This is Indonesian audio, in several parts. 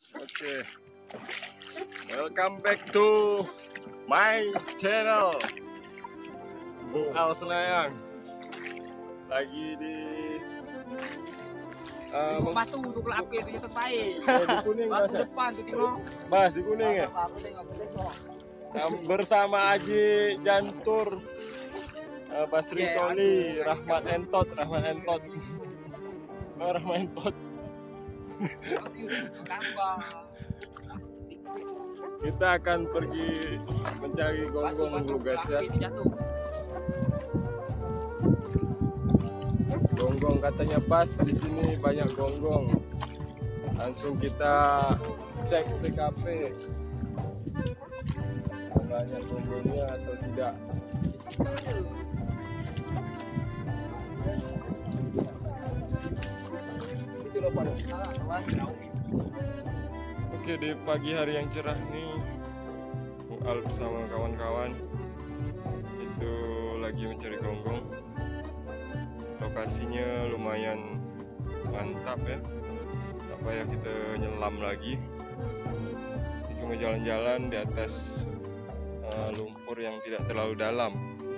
Oke, welcome back to my channel. Bung Al Senayang lagi di batu untuk lapi itu selesai. di Kuning Batu depan tuh tengok. Mas di Kuning ya. Bersama Aji Jantur, Basri Coli, Rahmat Entot. Oh, Rahmat Entot. Kita akan pergi mencari gonggong dulu guys ya. Gonggong katanya pas di sini, banyak gonggong. Langsung kita cek TKP. Banyak gonggongnya atau tidak. Oke, di pagi hari yang cerah nih, Bung Al bersama kawan-kawan itu lagi mencari gonggong. Lokasinya lumayan mantap ya. Tak payah kita nyelam lagi. Cuma jalan-jalan di atas lumpur yang tidak terlalu dalam.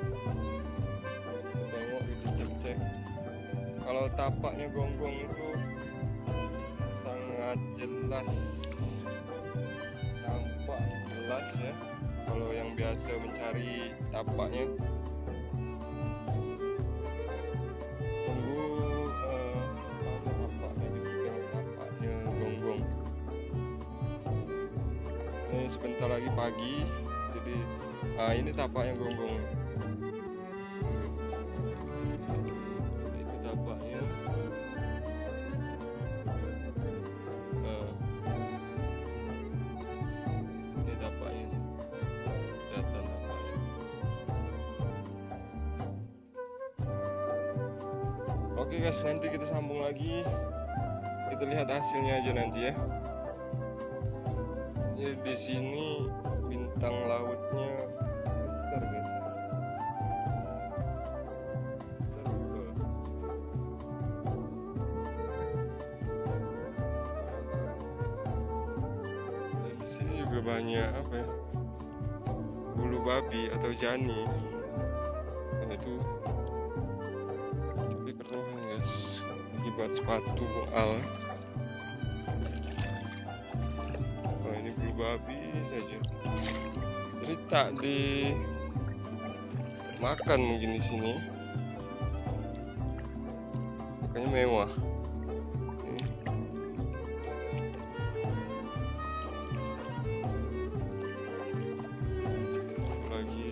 Tengok gitu, cek-cek. Kalau tapaknya gonggong itu sangat jelas, nampak jelas ya. Kalau yang biasa mencari tapaknya, tunggu tapaknya gitu, tengok tapaknya gonggong. Ini sebentar lagi pagi, jadi ini tapaknya gonggong. Itu tapaknya. Ini tapaknya. Kelihatan tapaknya. Oke guys, nanti kita sambung lagi. Kita lihat hasilnya aja nanti ya. Jadi di sini bintang lautnya besar guys. Besar betul. Dan di sini juga banyak apa ya? Bulu babi atau jani. Nah, itu tapi keruhan guys. Akibat sepatu Bung Al. Babi saja, jadi tak dimakan mungkin di sini, makanya mewah. Lagi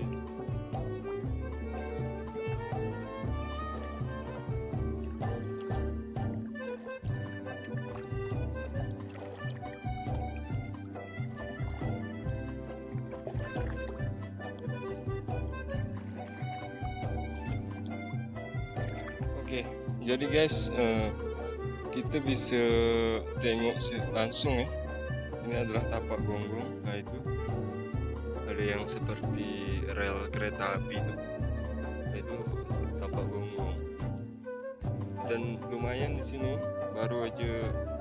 oke, jadi guys, kita bisa tengok langsung ya. Ini adalah tapak gonggong. Nah itu ada yang seperti rel kereta api itu. Nah, itu tapak gonggong. Dan lumayan di sini, baru aja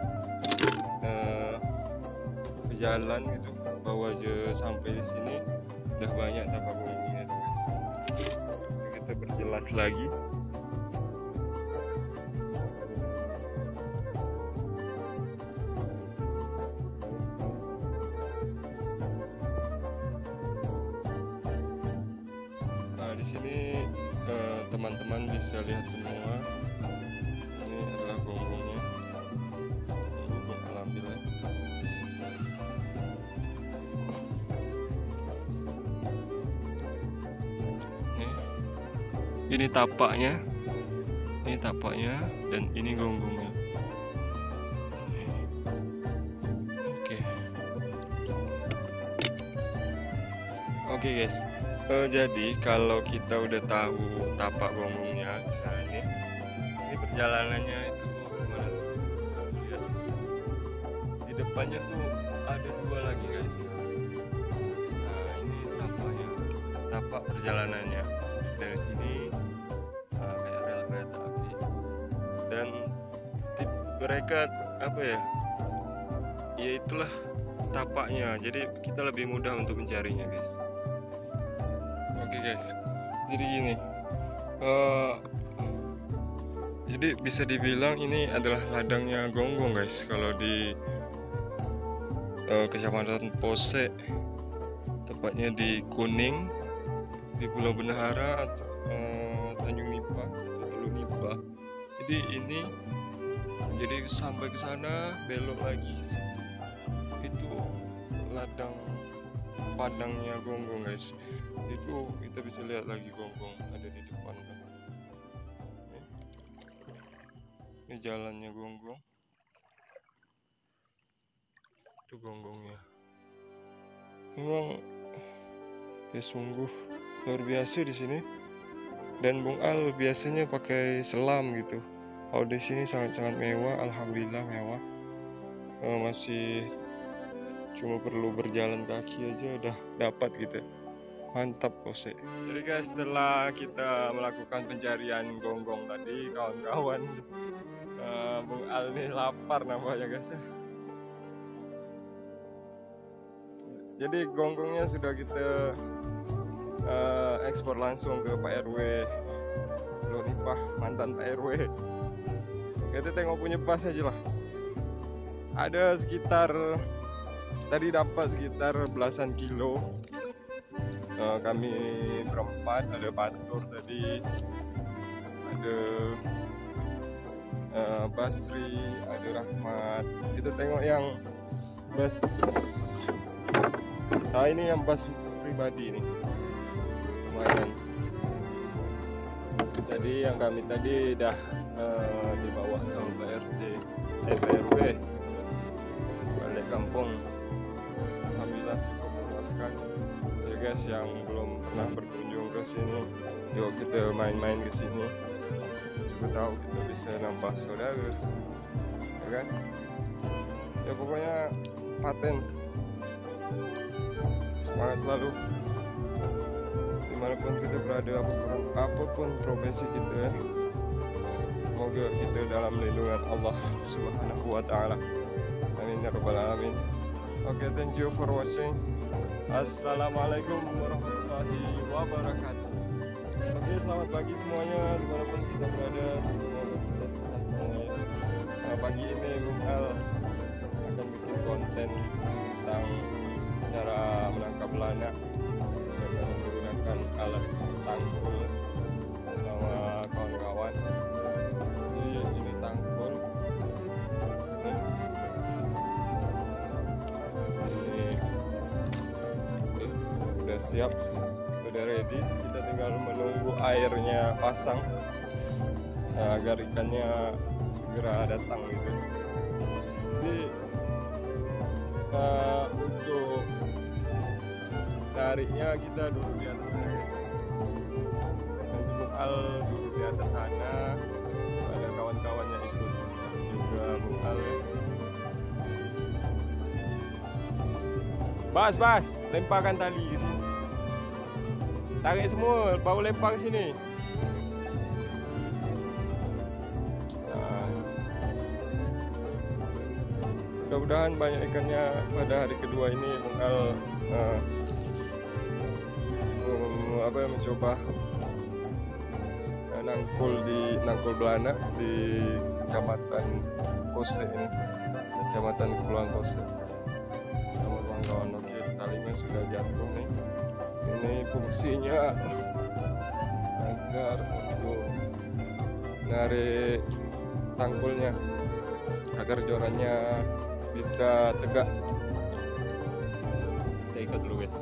berjalan gitu, bawa aja sampai di sini udah banyak tapak gonggongnya tuh guys. Kita perjelas lagi. Di sini teman-teman bisa lihat semua. Ini adalah gonggongnya. Gonggong alami ya. Ini tapaknya. Ini tapaknya dan ini gonggongnya. Oke guys. Jadi kalau kita udah tahu tapak gonggongnya, nah ini perjalanannya itu gimana tuh? Lihat di depannya tuh ada dua lagi guys. Nah ini tapaknya, tapak perjalanannya dari sini kayak rel kereta api. Dan mereka apa ya? ya itulah tapaknya, jadi kita lebih mudah untuk mencarinya guys. Oke guys, jadi gini, jadi bisa dibilang ini adalah ladangnya Gonggong guys. Kalau di Kecamatan Posek, tepatnya di Kuning, di Pulau Bendahara, Tanjung Nipah, atau Nipah. Jadi ini, jadi sampai ke sana belok lagi, itu ladang padangnya Gonggong guys. Itu kita bisa lihat lagi Gonggong ada di depan kan. Ini jalannya Gonggong, itu Gonggongnya. Memang ya sungguh luar biasa di sini. Dan Bung Al biasanya pakai selam gitu. Kalau di sini sangat-sangat mewah, alhamdulillah mewah. Masih cuma perlu berjalan kaki aja udah dapat gitu. Mantap Posek. Jadi guys, setelah kita melakukan pencarian Gonggong tadi, kawan-kawan, Bung Al nih lapar nampaknya guys ya. Jadi Gonggongnya sudah kita ekspor langsung ke Pak RW Nipah, mantan Pak RW. Kita tengok punya pas aja lah. Ada sekitar, tadi dapat sekitar belasan kilo. Kami berempat, ada Batur tadi, ada Basri, ada Rahmat. Kita tengok yang bus, nah ini yang bus pribadi nih, lumayan. Jadi yang kami tadi dah dibawa sama Pak RT, Pak RW balik kampung. Alhamdulillah memuaskan. Ya guys, yang belum pernah berkunjung ke sini, yuk kita main-main ke sini. Siapa tahu kita bisa nambah saudara, ya kan? Ya pokoknya paten. Semangat selalu. Dimanapun kita berada, apapun profesi kita, ya. Semoga kita dalam lindungan Allah Subhanahu wa Ta'ala. Amin ya rabbal alamin. Okay, thank you for watching. Assalamualaikum warahmatullahi wabarakatuh. Oke, selamat pagi semuanya dimanapun kita berada. Semoga kita sehat semuanya. Nah, pagi ini Bung Al akan bikin konten tentang cara menangkap belanak dengan menggunakan alat tangkul bersama kawan-kawan. Jadi ini tangkul. Udah siap, udah ready. Kita tinggal menunggu airnya pasang, agar ikannya segera datang gitu. Jadi untuk tariknya kita duduk di atas sana guys. Nanti Bung Al duduk di atas sana, ada kawan-kawannya ikut juga Bung Al ya. Bas, lemparkan tali ke sini. Tarik semua, baru lempar ke sini. Nah, mudah-mudahan banyak ikannya pada hari kedua ini. Bung Al mencoba nangkul belanak di Kecamatan Posek ini, Kecamatan Kepulauan Posek. Kawan-kawan, oke, talinya sudah jatuh nih. Ini fungsinya agar untuk narik tangkulnya agar jorannya bisa tegak. Kita ikat dulu guys.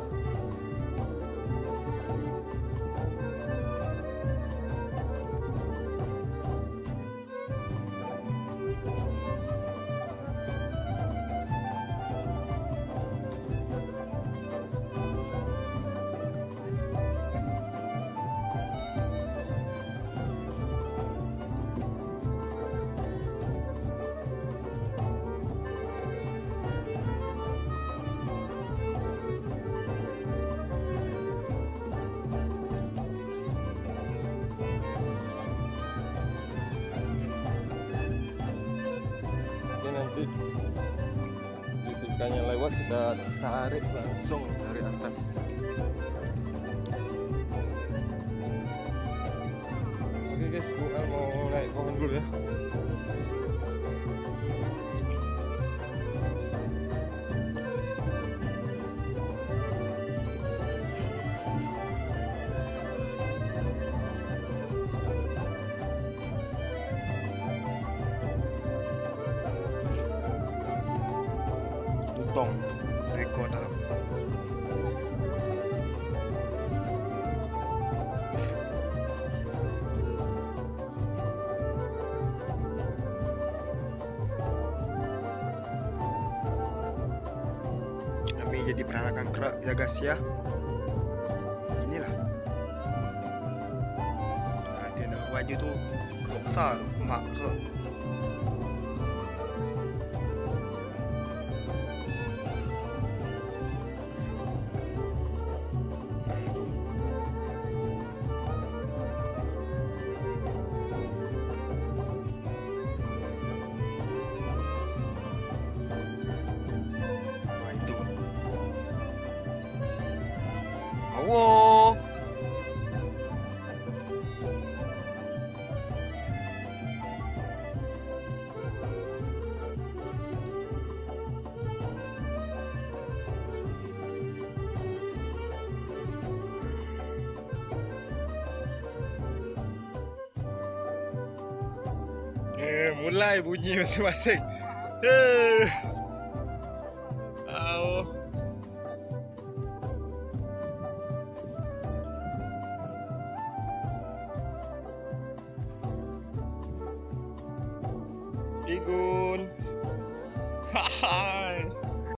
ikannya lewat, kita tarik langsung dari atas. Oke guys, Bu Al mau naik pohon dulu ya. Tutong rekod tak. Kami jadi peranakan kerak ya guys ya. Inilah. Nah, dia nak baju tu kok besar tu, mak ke. Nah, itu. Awo. Mulai bunyi masing-masing. Au. Igun. Haha.